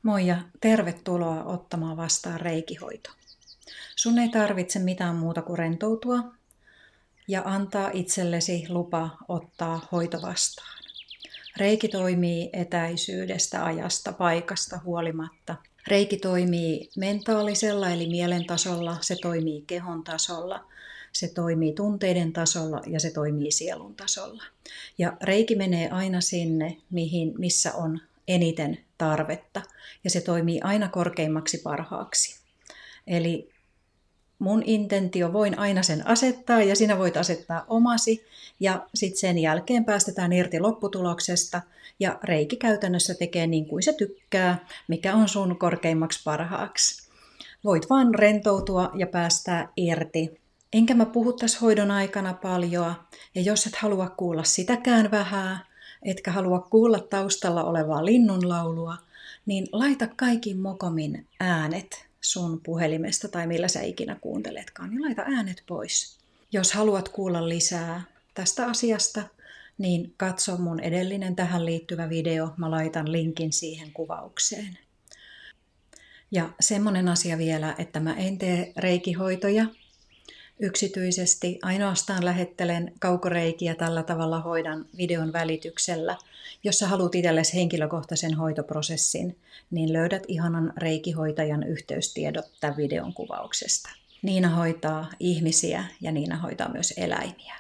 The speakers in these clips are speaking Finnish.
Moi ja tervetuloa ottamaan vastaan reikihoito. Sun ei tarvitse mitään muuta kuin rentoutua ja antaa itsellesi lupa ottaa hoito vastaan. Reiki toimii etäisyydestä, ajasta, paikasta huolimatta. Reiki toimii mentaalisella eli mielen tasolla, se toimii kehon tasolla, se toimii tunteiden tasolla ja se toimii sielun tasolla. Ja reiki menee aina sinne, missä on eniten tarvetta ja se toimii aina korkeimmaksi parhaaksi. Eli mun intentio, voin aina sen asettaa ja sinä voit asettaa omasi ja sitten sen jälkeen päästetään irti lopputuloksesta ja reiki käytännössä tekee niin kuin se tykkää, mikä on sun korkeimmaksi parhaaksi. Voit vaan rentoutua ja päästää irti. Enkä mä puhu tässä hoidon aikana paljon ja jos et halua kuulla sitäkään vähää, etkä halua kuulla taustalla olevaa linnunlaulua, niin laita kaikin mokomin äänet sun puhelimesta tai millä sä ikinä kuunteletkaan, niin laita äänet pois. Jos haluat kuulla lisää tästä asiasta, niin katso mun edellinen tähän liittyvä video, mä laitan linkin siihen kuvaukseen. Ja semmonen asia vielä, että mä en tee reikihoitoja yksityisesti, ainoastaan lähettelen kaukoreikiä tällä tavalla hoidan videon välityksellä. Jos sä haluat itsellesi henkilökohtaisen hoitoprosessin, niin löydät ihanan reikihoitajan yhteystiedot tämän videon kuvauksesta. Niina hoitaa ihmisiä ja Niina hoitaa myös eläimiä.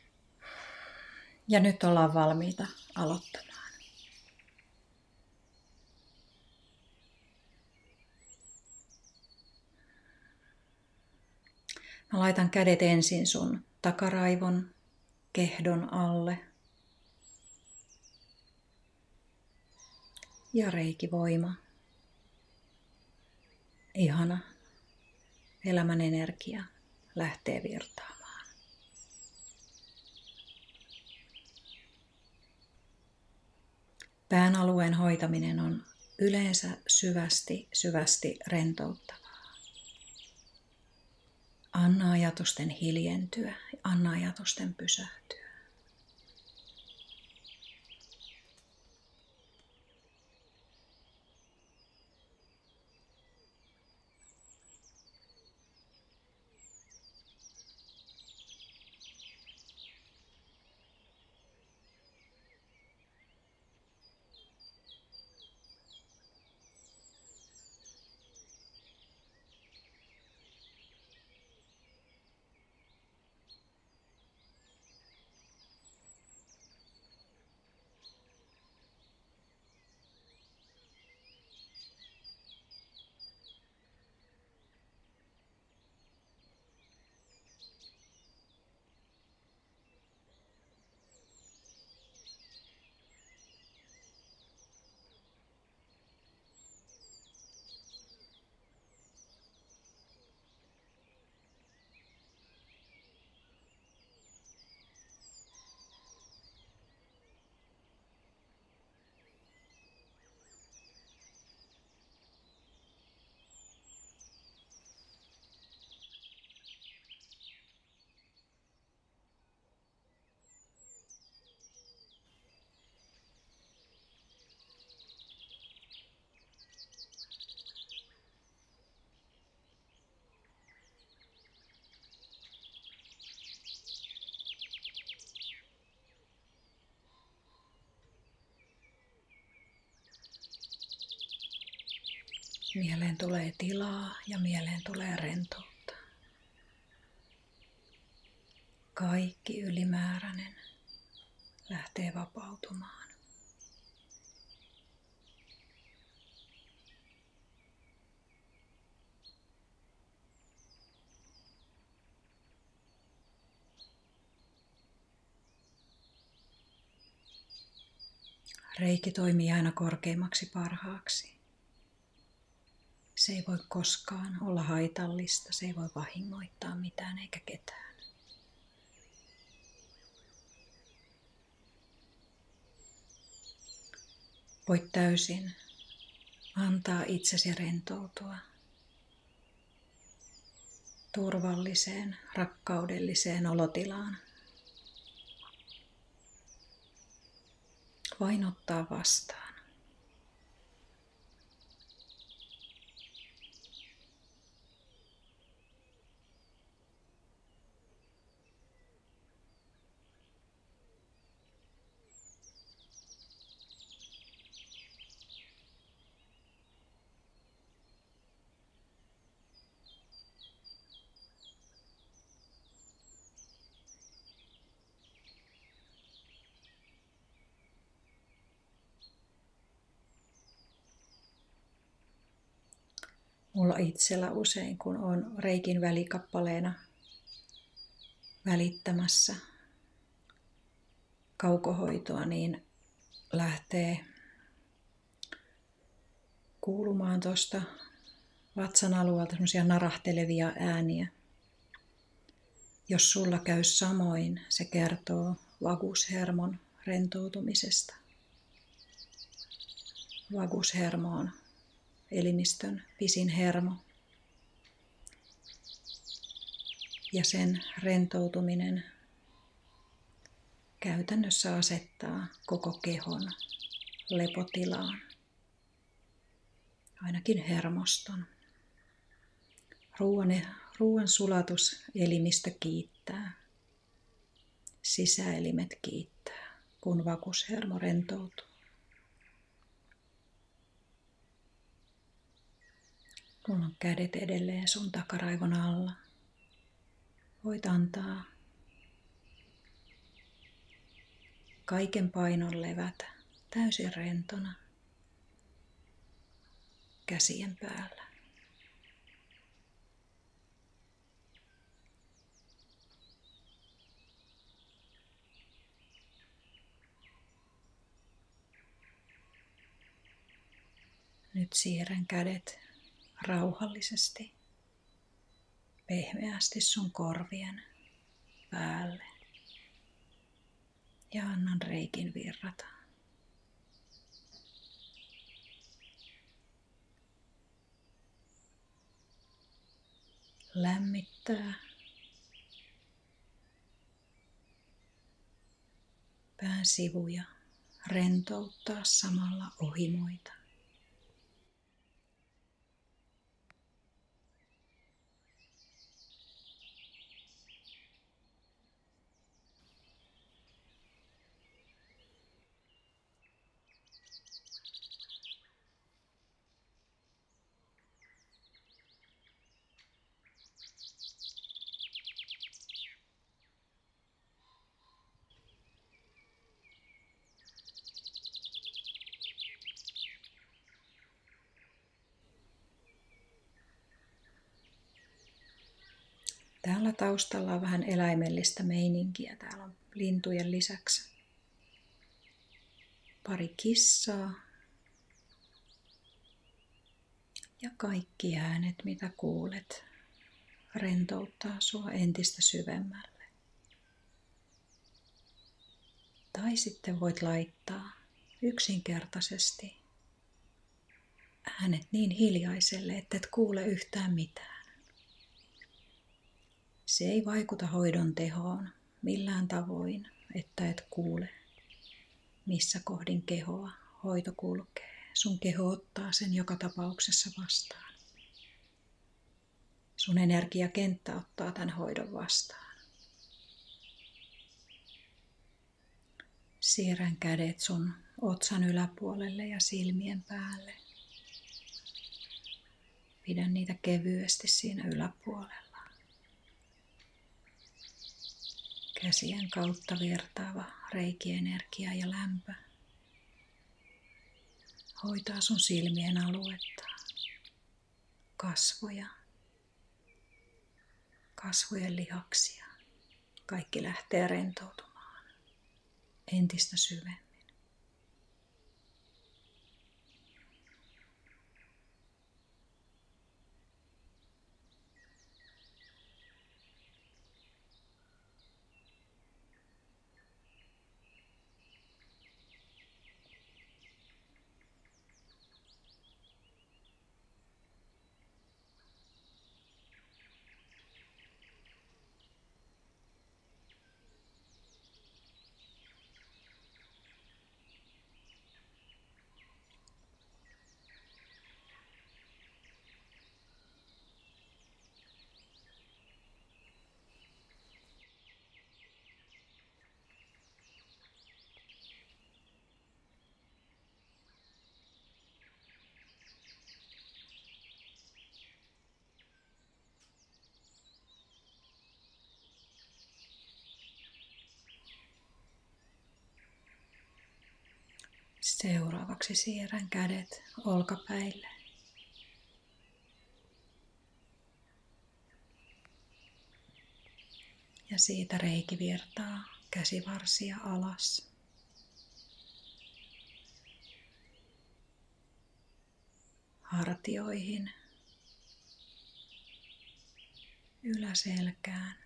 Ja nyt ollaan valmiita aloittamaan. Mä laitan kädet ensin sun takaraivon kehdon alle. Ja reikivoima. Ihana elämän energia lähtee virtaamaan. Pään alueen hoitaminen on yleensä syvästi rentouttavaa. Anna ajatusten hiljentyä, anna ajatusten pysähtyä. Mieleen tulee tilaa ja mieleen tulee rentoutta. Kaikki ylimääräinen lähtee vapautumaan. Reiki toimii aina korkeimmaksi parhaaksi. Se ei voi koskaan olla haitallista, se ei voi vahingoittaa mitään eikä ketään. Voit täysin antaa itsesi rentoutua turvalliseen, rakkaudelliseen olotilaan. Vain ottaa vastaan. Mulla itsellä usein, kun on reikin välikappaleena välittämässä kaukohoitoa, niin lähtee kuulumaan tuosta vatsan alueelta semmoisia narahtelevia ääniä. Jos sulla käy samoin, se kertoo vagushermon rentoutumisesta. Vagushermo on elimistön pisin hermo. Ja sen rentoutuminen käytännössä asettaa koko kehon lepotilaan. Ainakin hermoston. Ruoan sulatus elimistä kiittää. Sisäelimet kiittää, kun vagushermo rentoutuu. Mulla on kädet edelleen sun takaraivon alla. Voit antaa kaiken painon levätä täysin rentona käsien päällä. Nyt siirrän kädet rauhallisesti, pehmeästi sun korvien päälle ja annan reikin virrata. Lämmittää pään sivuja, rentouttaa samalla ohimoita. Täällä taustalla on vähän eläimellistä meininkiä. Täällä on lintujen lisäksi pari kissaa ja kaikki äänet, mitä kuulet, rentouttaa sua entistä syvemmälle. Tai sitten voit laittaa yksinkertaisesti äänet niin hiljaiselle, että et kuule yhtään mitään. Se ei vaikuta hoidon tehoon millään tavoin, että et kuule, missä kohdin kehoa hoito kulkee. Sun keho ottaa sen joka tapauksessa vastaan. Sun energiakenttä ottaa tämän hoidon vastaan. Siirrän kädet sun otsan yläpuolelle ja silmien päälle. Pidän niitä kevyesti siinä yläpuolella. Käsien kautta virtaava reikienergia ja lämpö hoitaa sun silmien aluetta, kasvoja, kasvojen lihaksia. Kaikki lähtee rentoutumaan entistä syvemmin. Seuraavaksi siirrän kädet olkapäille. Ja siitä reiki virtaa käsivarsia alas. Hartioihin, yläselkään.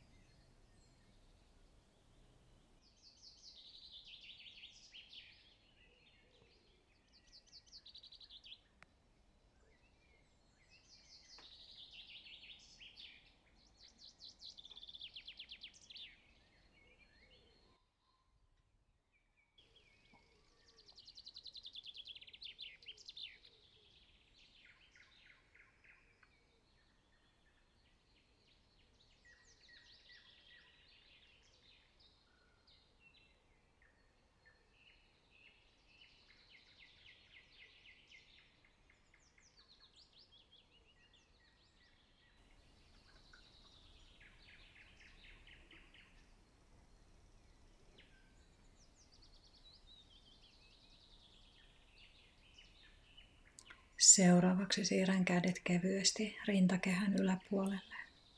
Seuraavaksi siirrän kädet kevyesti rintakehän yläpuolelle.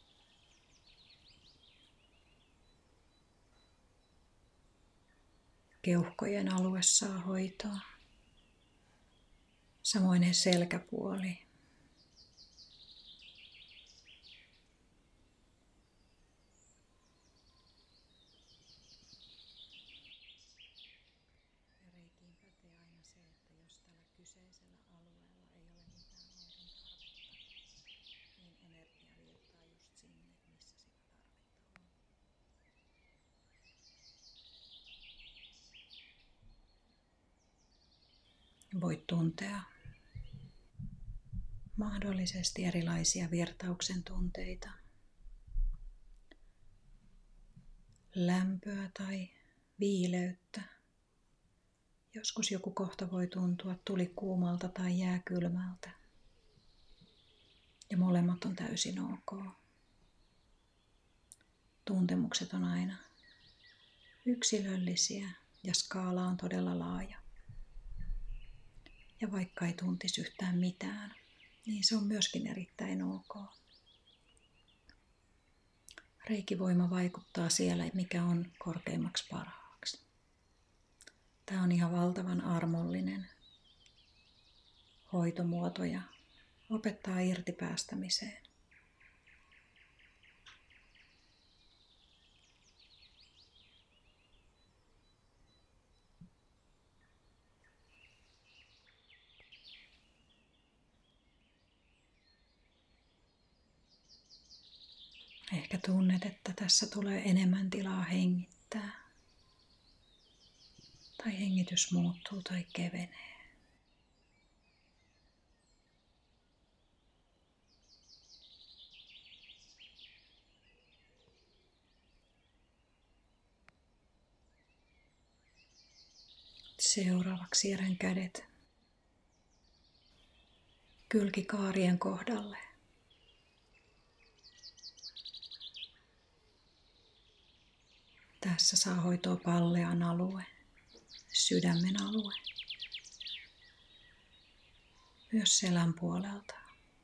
Keuhkojen alue saa hoitoa. Samoin selkäpuoli. Reikiin pätee aina se, että jos tällä kyseisellä alueella ei ole mitään hoidon tarvetta, niin energia virtaa just sinne, missä sitä tarvetta on. Voit tuntea mahdollisesti erilaisia virtauksen tunteita, lämpöä tai viileyttä. Joskus joku kohta voi tuntua tulikuumalta tai jääkylmältä. Ja molemmat on täysin ok. Tuntemukset on aina yksilöllisiä ja skaala on todella laaja. Ja vaikka ei tuntisi yhtään mitään, niin se on myöskin erittäin ok. Reikivoima vaikuttaa siellä, mikä on korkeimmaksi parhaaksi. Tämä on ihan valtavan armollinen hoitomuoto ja opettaa irti päästämiseen. Ehkä tunnet, että tässä tulee enemmän tilaa hengittää. Tai hengitys muuttuu tai kevenee. Seuraavaksi siirrän kädet kylkikaarien kohdalle. Tässä saa hoitoa pallean alue, sydämen alue, myös selän puolelta.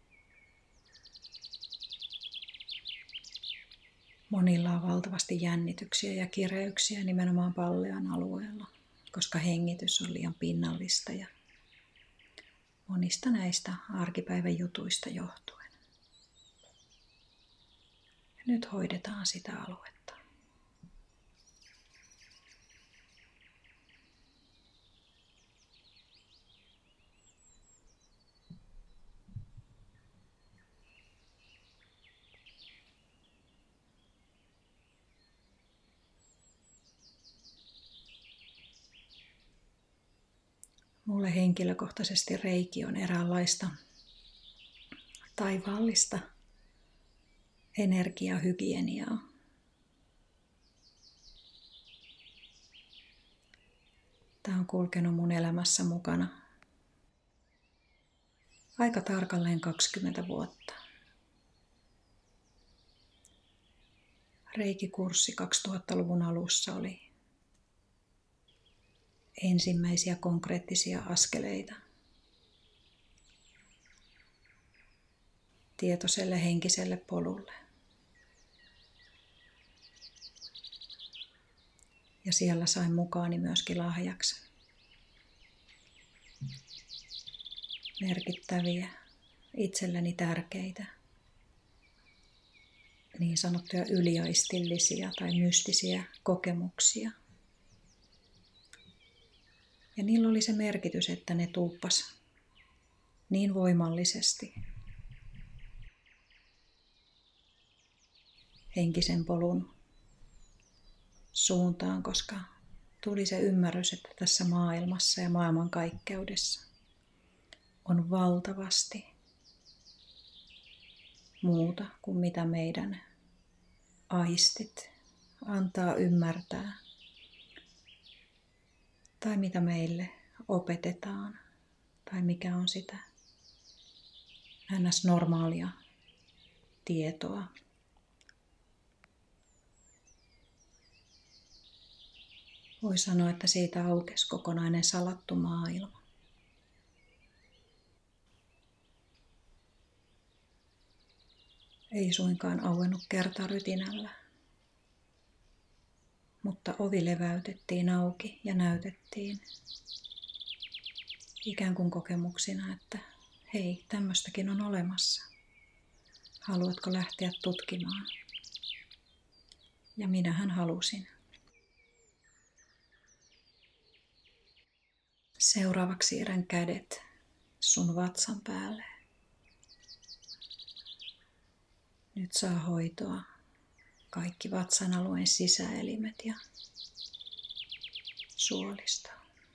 Monilla on valtavasti jännityksiä ja kireyksiä nimenomaan pallean alueella, koska hengitys on liian pinnallista ja monista näistä arkipäivän jutuista johtuen. Ja nyt hoidetaan sitä aluetta. Mulle henkilökohtaisesti reiki on eräänlaista taivaallista energiahygieniaa. Tämä on kulkenut mun elämässä mukana aika tarkalleen 20 vuotta. Reikikurssi 2000-luvun alussa oli ensimmäisiä konkreettisia askeleita tietoiselle henkiselle polulle. Ja siellä sain mukaani myöskin lahjaksi merkittäviä, itselleni tärkeitä, niin sanottuja yliaistillisia tai mystisiä kokemuksia. Ja niillä oli se merkitys, että ne tuuppas niin voimallisesti henkisen polun suuntaan, koska tuli se ymmärrys, että tässä maailmassa ja maailmankaikkeudessa on valtavasti muuta kuin mitä meidän aistit antaa ymmärtää tai mitä meille opetetaan tai mikä on sitä NS-normaalia tietoa. Voi sanoa, että siitä aukesi kokonainen salattu maailma. Ei suinkaan auennut kertarytinällä, mutta ovi leväytettiin auki ja näytettiin ikään kuin kokemuksina, että hei, tämmöistäkin on olemassa. Haluatko lähteä tutkimaan? Ja minähän halusin. Seuraavaksi siirrän kädet sun vatsan päälle. Nyt saa hoitoa kaikki vatsan alueen sisäelimet ja suolisto.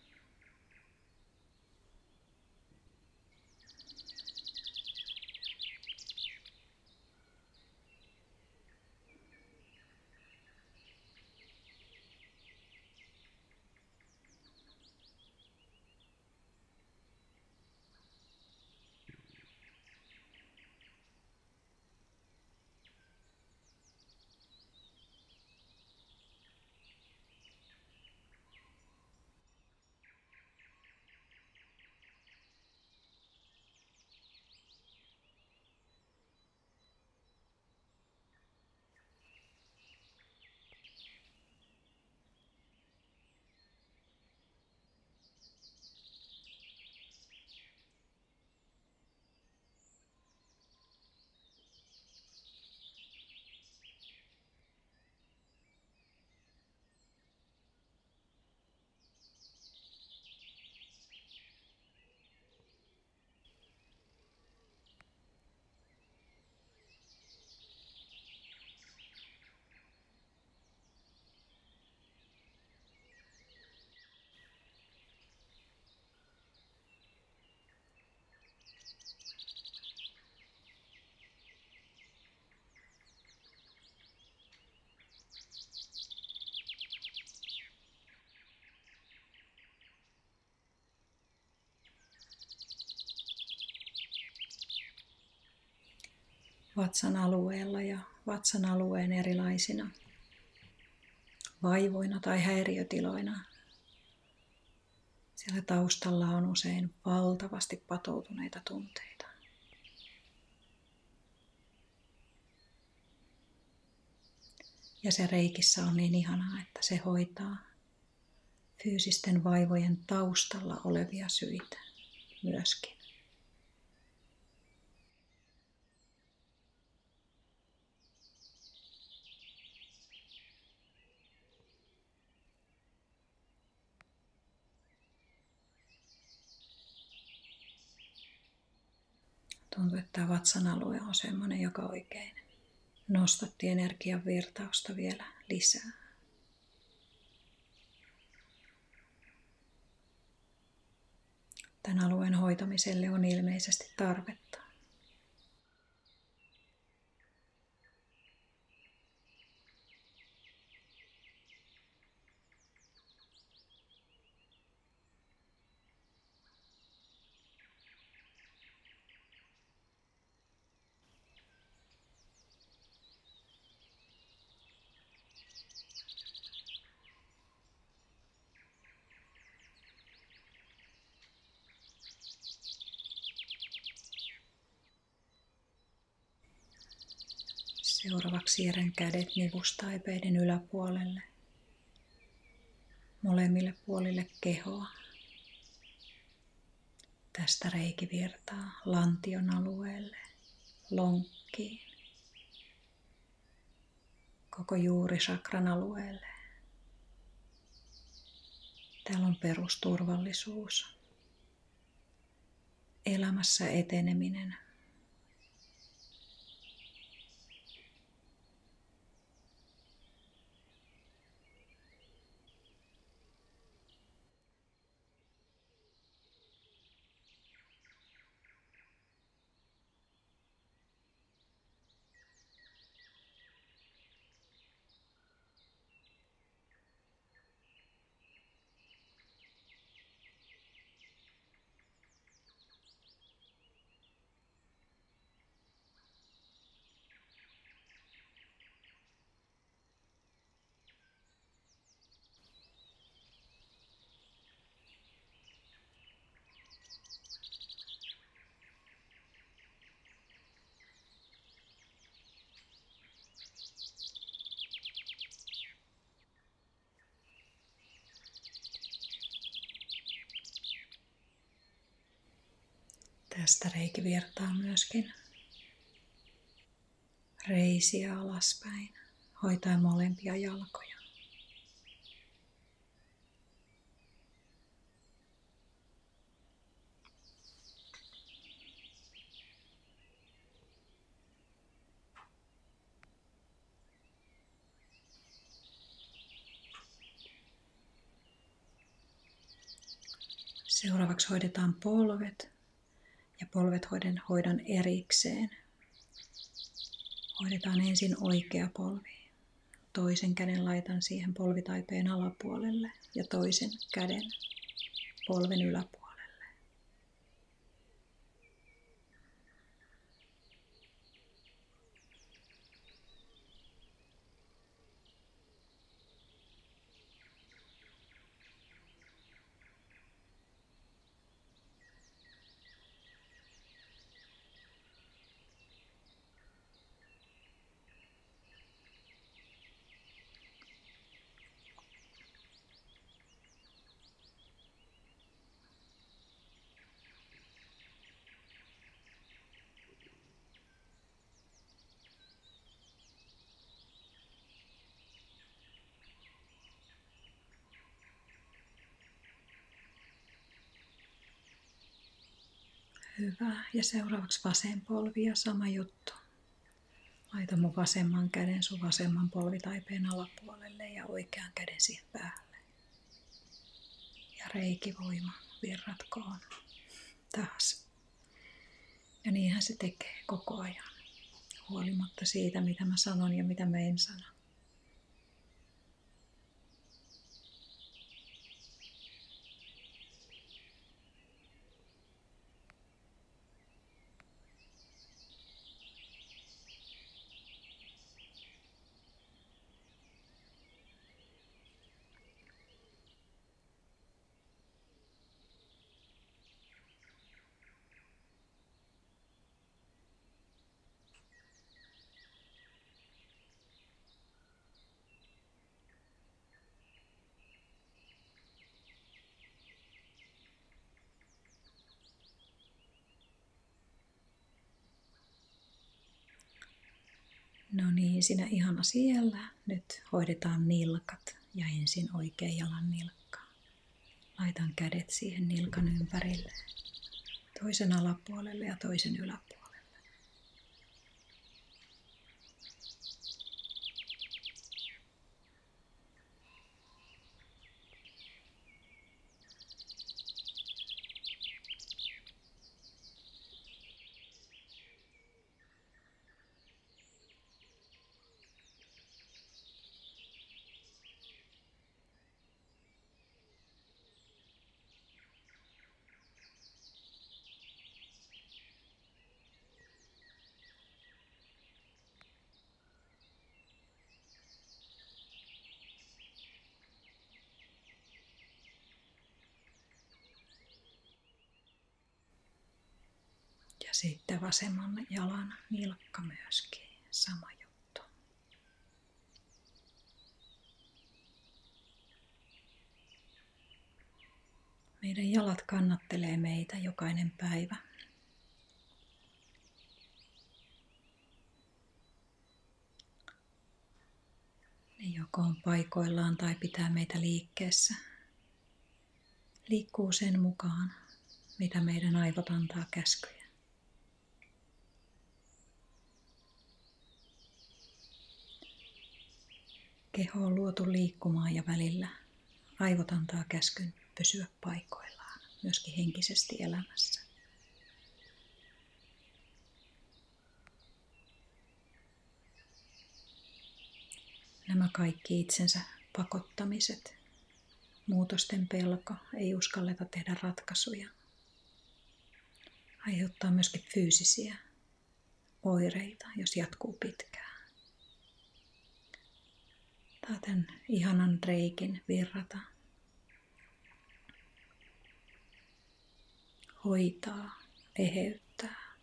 Vatsan alueella ja vatsan alueen erilaisina vaivoina tai häiriötiloina. Siellä taustalla on usein valtavasti patoutuneita tunteita. Ja se reikissä on niin ihanaa, että se hoitaa fyysisten vaivojen taustalla olevia syitä myöskin. Tuntuu, että tämä vatsan alue on semmoinen, joka oikein nostatti energian virtausta vielä lisää. Tämän alueen hoitamiselle on ilmeisesti tarvetta. Seuraavaksi siirrän kädet nivustaipeiden yläpuolelle. molemmille puolille kehoa. Tästä reiki virtaa lantion alueelle, lonkkiin, koko juurisakran alueelle. Täällä on perusturvallisuus, elämässä eteneminen. Tästä reiki virtaa myöskin reisiä alaspäin, hoitaen molempia jalkoja. Seuraavaksi hoidetaan polvet ja polvet hoidan erikseen. Hoidetaan ensin oikea polvi. Toisen käden laitan siihen polvitaipeen alapuolelle ja toisen käden polven yläpuolelle. Hyvä. Ja seuraavaksi vasen polvi ja sama juttu. Laitan mun vasemman käden sun vasemman polvitaipeen alapuolelle ja oikean käden siihen päälle. Ja reikivoima virratkoon taas. Ja niinhän se tekee koko ajan. Huolimatta siitä, mitä mä sanon ja mitä mä en sano. No niin, sinä ihana siellä. Nyt hoidetaan nilkat ja ensin oikean jalan nilkkaan. Laitan kädet siihen nilkan ympärille, toisen alapuolelle ja toisen yläpuolelle. Ja sitten vasemman jalan nilkka myöskin, sama juttu. Meidän jalat kannattelee meitä jokainen päivä. Ne joko on paikoillaan tai pitää meitä liikkeessä. Liikkuu sen mukaan, mitä meidän aivot antaa käskyjä. Keho on luotu liikkumaan ja välillä aivot antaa käskyn pysyä paikoillaan, myöskin henkisesti elämässä. Nämä kaikki itsensä pakottamiset, muutosten pelko, ei uskalleta tehdä ratkaisuja, aiheuttaa myöskin fyysisiä oireita, jos jatkuu pitkään. Taaten ihanan reikin virrata, hoitaa, eheyttää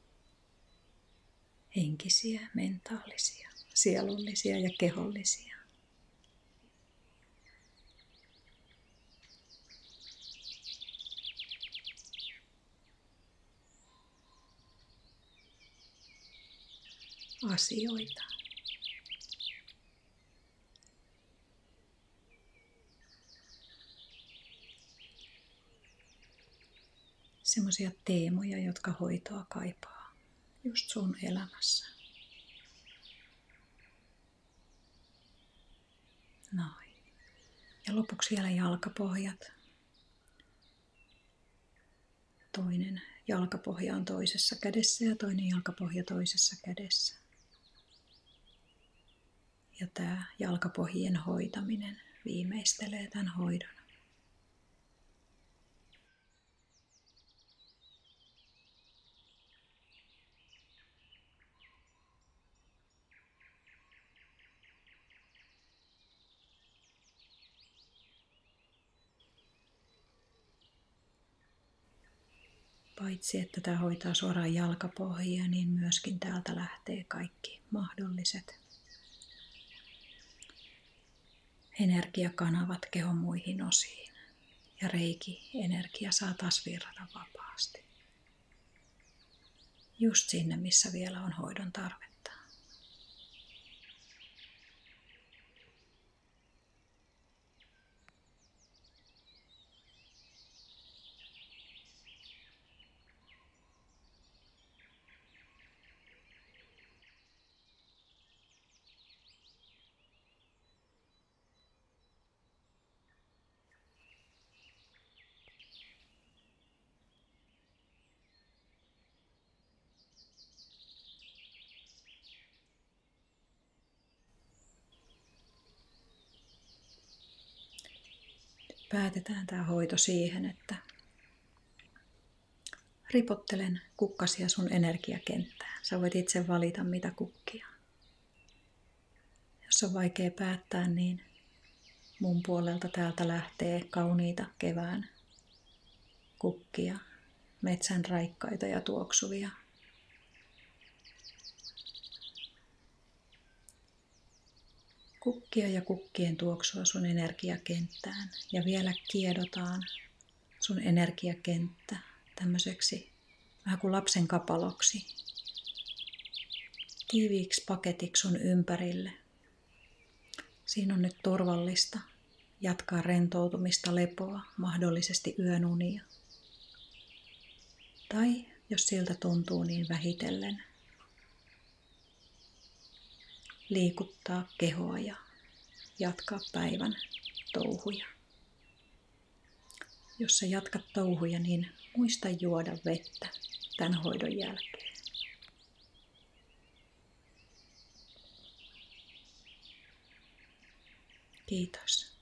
henkisiä, mentaalisia, sielullisia ja kehollisia. Asioita. Semmoisia teemoja, jotka hoitoa kaipaa just sun elämässä. Noin. Ja lopuksi vielä jalkapohjat. Toinen jalkapohja on toisessa kädessä ja toinen jalkapohja toisessa kädessä. Ja tämä jalkapohjien hoitaminen viimeistelee tämän hoidon. Paitsi että tämä hoitaa suoraan jalkapohjia, niin myöskin täältä lähtee kaikki mahdolliset energiakanavat kehon muihin osiin. Ja reiki-energia saa taas virrata vapaasti. Just sinne, missä vielä on hoidon tarvetta. Päätetään tämä hoito siihen, että ripottelen kukkasia sun energiakenttään. Sä voit itse valita, mitä kukkia. Jos on vaikea päättää, niin mun puolelta täältä lähtee kauniita kevään kukkia, metsän raikkaita ja tuoksuvia. Kukkia ja kukkien tuoksua sun energiakenttään ja vielä kiedotaan sun energiakenttä tämmöiseksi vähän kuin lapsen kapaloksi, tiiviiksi paketiksi sun ympärille. Siinä on nyt turvallista jatkaa rentoutumista, lepoa, mahdollisesti yönunia. Tai jos siltä tuntuu, niin vähitellen liikuttaa kehoa ja jatkaa päivän touhuja. Jos sä jatkat touhuja, niin muista juoda vettä tämän hoidon jälkeen. Kiitos.